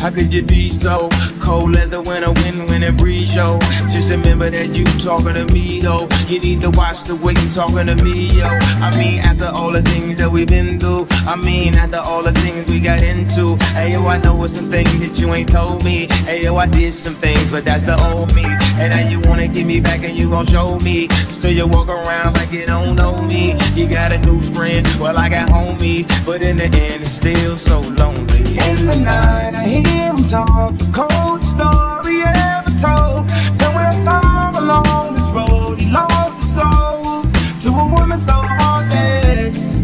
How could you be so cold as the winter wind when it breeze, yo? Just remember that you talking to me, though. You need to watch the way you talking to me, yo. I mean, after all the things that we've been through, I mean, after all the things we got into. Hey, yo, I know some things that you ain't told me. Hey, yo, I did some things, but that's the old me. And now you wanna get me back and you gon' show me. So you walk around like you don't know me. You got a new friend, well, I got homies, but in the end, it's still so lonely. In the night, I hear him talk, the cold story ever told. Somewhere far along this road, he lost his soul to a woman so heartless.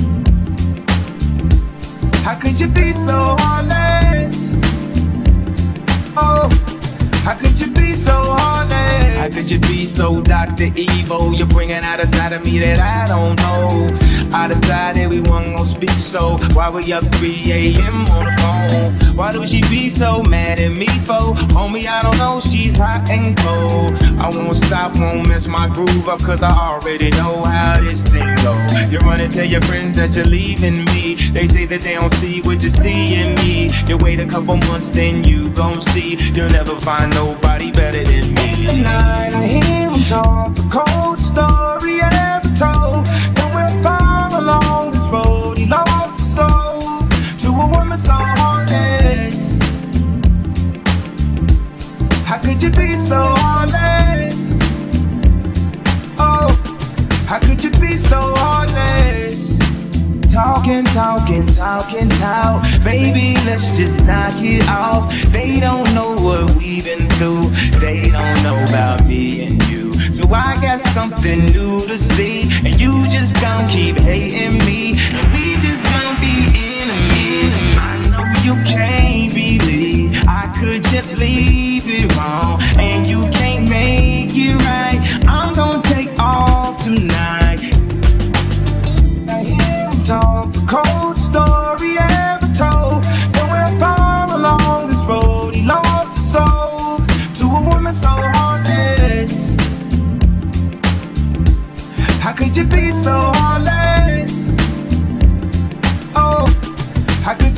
How could you be so heartless? Oh, how could you be so heartless? How could you be so Dr. Evil? You're bringing out a side of me that I don't know. I decided we weren't gonna speak, so why we up 3 a.m. on the phone? Why do she be so mad at me for? Homie, I don't know, she's hot and cold. I won't stop, won't mess my groove up, cause I already know how this thing go. You run and tell your friends that you're leaving me. They say that they don't see what you see in me. You wait a couple months, then you gon' see. You'll never find nobody better than me. In the night, I hear him talk, the cold story ever told. Somewhere far along this road, he lost his soul to a woman so heartless. How could you be so heartless? Oh, how could you be so heartless? Talking, talking, talking, talk. Baby, let's just knock it off. They don't know what we've been through. They don't know about me and you. So I got something new to see. And you just gon' keep hating me. And we just gon' be enemies. And I know you can't believe I could just leave it wrong. And you can't make it right. I'm gon' take off tonight. Talk, the cold story ever told. Somewhere far along this road, he lost his soul to a woman so heartless. How could you be so heartless? Oh, how could